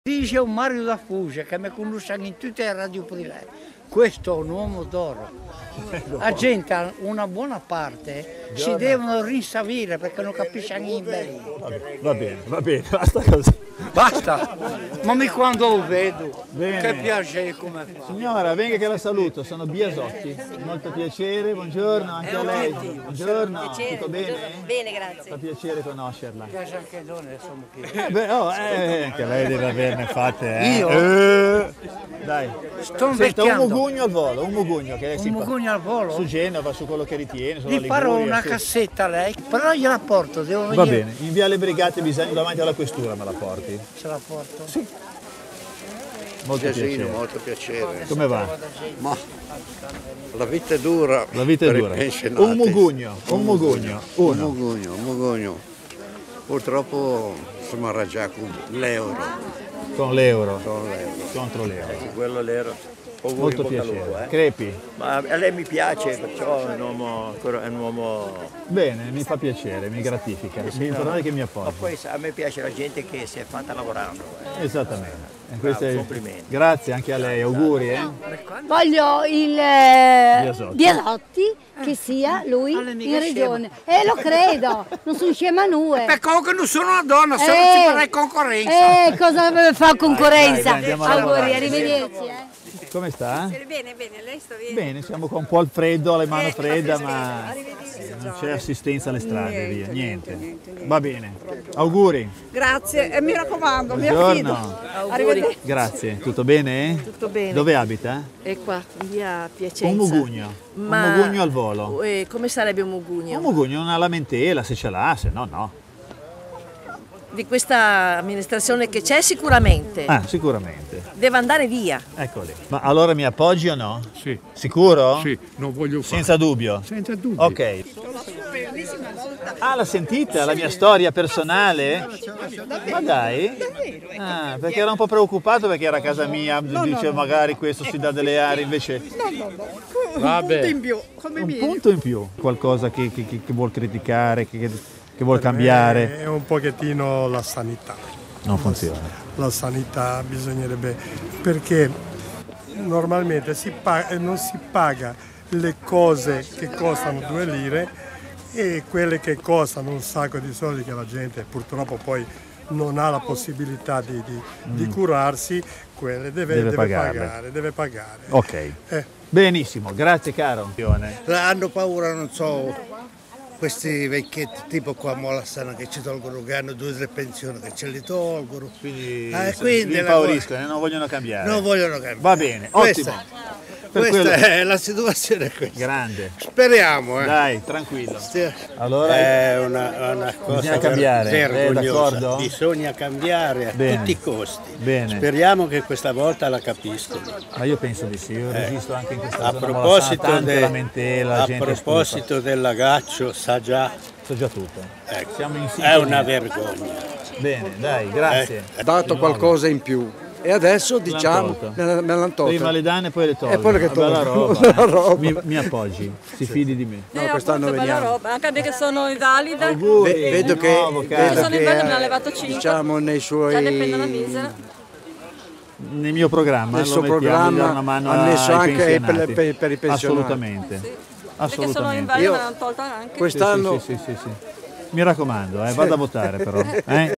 Dice un Mario da Fugia che mi conosce in tutte le radio private. Questo è un uomo d'oro. La gente, una buona parte, si devono rinsavire perché non capisce niente. Va bene, basta così. Basta! Ma quando lo vedo, Bene. che piacere come fa. Signora, venga che la saluto, sono Biasotti. Molto piacere, buongiorno anche a lei. Buongiorno, tutto bene? Bene, grazie. Fa piacere conoscerla. Piace anche donne, insomma, che... Anche lei deve averne fatte, Io? Dai. Sto Senta, un invecchiando. mugugno al volo, un mugugno che Un mugugno al volo? su Genova, su quello che ritiene, sulla Gli farò Liguria, una su- cassetta a lei, però gliela porto, devo venire. Va bene, in via Le Brigate bisogna davanti alla questura me la porti. Ce la porto? Sì. Molto piacere. Molto piacere. Come va? Ma la vita è dura. La vita è per i dura. pensionati. Un mugugno, uno. Un mugugno. Purtroppo siamo arrangiati con l'euro. Con l'euro, Con l'euro. contro l'euro. Quello l'ero. Molto piacere. Crepi. Ma a lei mi piace, perciò è un uomo. Bene, mi fa piacere, mi gratifica. Mi informare che mi Ma appoggia. poi a me piace la gente che si è fatta lavorando. Esattamente. E questo è- complimenti. Grazie anche a lei, auguri. Voglio il Biasotti. Biasotti che sia lui in regione. Lo credo, non sono scema nue. Peccato che non sono una donna, se no Eh. ci farei concorrenza. Cosa fa concorrenza? Dai, andiamo a lavorare. Auguri, arrivederci. Come sta? Bene, bene, lei sta bene? Bene, siamo con un po' al freddo, alle mani fredda, ma non c'è assistenza alle strade, via, niente. Va bene, auguri. Grazie, e mi raccomando, mi affido. Buongiorno. Arrivederci. Grazie, tutto bene? Tutto bene. Dove abita? È qua, in via Piacenza. Un mugugno. Ma- Un mugugno al volo. Come sarebbe un mugugno? Un mugugno, una lamentela, se ce l'ha, se no no. Di questa amministrazione che c'è sicuramente. Ah, sicuramente. Deve andare via. Eccoli. Ma allora mi appoggi o no? Sì, Sicuro? sì, non voglio fare. Senza dubbio? Senza dubbio. Ok. Ah, l'ha sentita la mia storia personale? Ma dai? Ah, perché era un po' preoccupato perché era a casa mia, dice magari questo si dà delle aree, invece Vabbè. un punto in più, qualcosa che vuol criticare, che vuol cambiare. È un pochettino la sanità. Non funziona. La sanità bisognerebbe, perché normalmente non si paga le cose che costano 2 lire e quelle che costano un sacco di soldi che la gente purtroppo poi non ha la possibilità di curarsi, quelle deve pagare. Ok. Benissimo, grazie caro. Hanno paura, non so, questi vecchietti tipo qua a Molassana che ci tolgono, che hanno 2 o 3 pensioni, che ce li tolgono. Quindi, Quindi li impauriscono, non vogliono cambiare. non vogliono cambiare. Va bene, Questa- ottimo. Per Questa quello- è la situazione, è questa. Grande. Speriamo, Dai, tranquillo. Sì. Allora È una cosa bisogna cambiare. vergognosa. D'accordo? Bisogna cambiare a Bene. tutti i costi. Bene. Speriamo che questa volta la capiscono. Ma io penso di sì, io resisto anche in questa A zona proposito, Molassana, tante lamentela, la a gente è proposito del lagaccio, sa già, stufa. So già tutto. ecco, Siamo in è sintonia. una vergogna. Bene, dai, grazie. Ha dato qualcosa in più e adesso diciamo me l'hanno tolta. Prima le danno e poi le tolgo. E poi che Bella tolgo. roba. La roba. Mi appoggi, si fidi di me. No, quest'anno veniamo. Anche perché sono invalida. Auguri, Vedo di che, nuovo, cara. vedo Sono in bello, me ne ha che levato 5. diciamo nei suoi dipende dalla misera. Nel mio programma, Nel lo suo mettiamo, programma diamo una mano ha messo ai anche pensionati. per i pensionati. Assolutamente. Perché sono Assolutamente. invalida, Io- me l'hanno tolta anche. Quest'anno Sì. Mi raccomando, vada a votare però.